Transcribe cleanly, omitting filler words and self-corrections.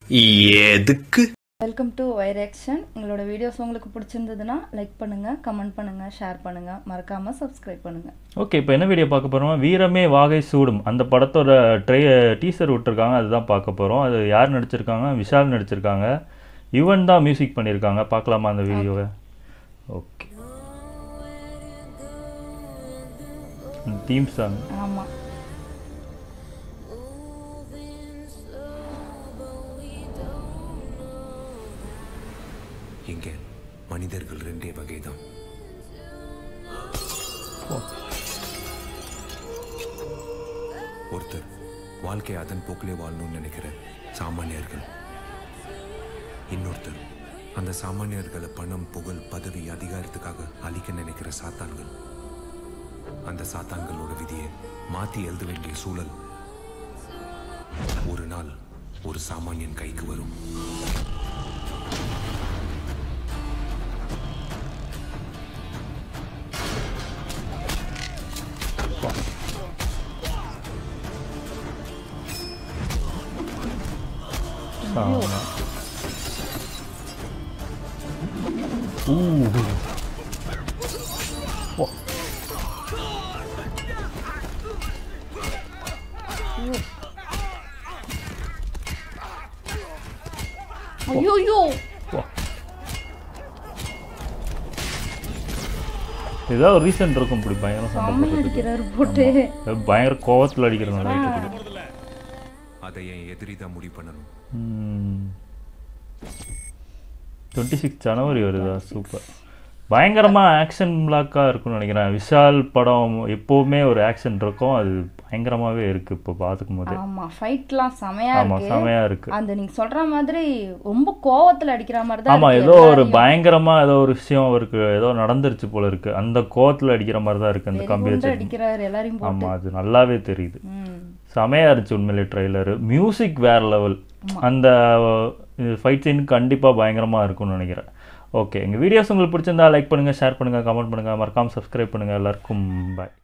எதுக்கு? Welcome to wire action. எங்களோட videos உங்களுக்கு பிடிச்சிருந்ததுன்னா லைக் பண்ணுங்க, கமெண்ட் பண்ணுங்க, ஷேர் பண்ணுங்க, மறக்காம சப்ஸ்கிரைப் பண்ணுங்க. ஓகே, இப்போ என்ன வீடியோ பார்க்க போறோம்? வீரமே வாகை சூடும் அந்த படத்தோட டீசர் விட்டுருக்காங்க, அதுதான் பார்க்க போறோம். அது யார் நடிச்சிருக்காங்க? விஷால் நடிச்சிருக்காங்க. யுவன் தான் மியூசிக் பண்ணியிருக்காங்க. பார்க்கலாமா அந்த வீடியோவை? Okay, theme song. ஆமா, இங்க மனிதர்கள் ரெண்டே வகைதான். ஒருத்தர் வாழ்க்கை அதன் போக்கிலே வாழணும்னு நினைக்கிற சாமானியர்கள், இன்னொருத்தர் அந்த சாமானியர்களை பணம், புகழ், பதவி, அதிகாரத்துக்காக அழிக்க நினைக்கிற சாத்தான்கள். அந்த சாத்தான்களோட விதியை மாற்றி எழுத வேண்டிய சூழல் ஒரு நாள் ஒரு சாமானியன் கைக்கு வரும். ஐயோ, ஏதாவது ஒரு ரீசன் இருக்கும். இப்படி பயங்கர சண்டை அடிக்கிறாரு போட்டு, பயங்கர கோவத்தில் அடிக்கிறனால அதை என் எதிரி தான் முடிவு பண்ணணும். 26 ஜனவரி வருதா? சூப்பர். பயங்கரமாக ஆக்ஷன் பிளாக்காக இருக்கும்னு நினைக்கிறேன். விஷால் படம் எப்போவுமே ஒரு ஆக்ஷன் இருக்கும், அது பயங்கரமாகவே இருக்குது இப்போ பார்த்துக்கும் போது. ஆமாம், ஃபைட்லாம் செமையா இருக்கு. செமையாக இருக்குது. அந்த நீங்கள் சொல்கிற மாதிரி ரொம்ப கோவத்தில் அடிக்கிற மாதிரி தான். ஆமாம், ஏதோ ஒரு பயங்கரமாக ஏதோ ஒரு விஷயம் அவருக்கு ஏதோ நடந்துருச்சு போல இருக்குது. அந்த கோவத்தில் அடிக்கிற மாதிரி தான் இருக்குது அந்த கம்பி வச்சு அடிக்கிறாரு எல்லாரையும். ஆமாம், அது நல்லாவே தெரியுது. செமையாக இருந்துச்சு உண்மையிலே ட்ரெய்லரு. மியூசிக் வேறு லெவல். அந்த ஃபைட் சீன் கண்டிப்பாக பயங்கரமாக இருக்கும்னு நினைக்கிறேன். ஓகே, எங்கள் வீடியோஸ் உங்களுக்கு பிடிச்சிருந்தா லைக் பண்ணுங்கள், ஷேர் பண்ணுங்கள், கமெண்ட் பண்ணுங்கள், மறக்காமல் சப்ஸ்கிரைப் பண்ணுங்கள். எல்லாருக்கும் பாய்.